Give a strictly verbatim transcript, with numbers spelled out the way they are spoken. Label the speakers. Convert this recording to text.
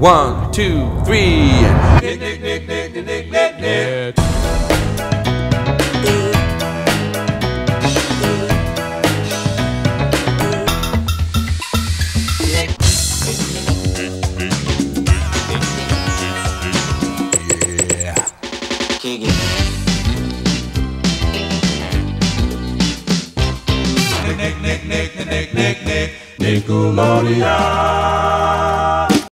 Speaker 1: One, two, three.
Speaker 2: Nick, Nick, Nick, Nick, Nick, Nick, Nick, Nick. Nick, Nick, Nick, Nick, Nick, Nick, Nickelodeon.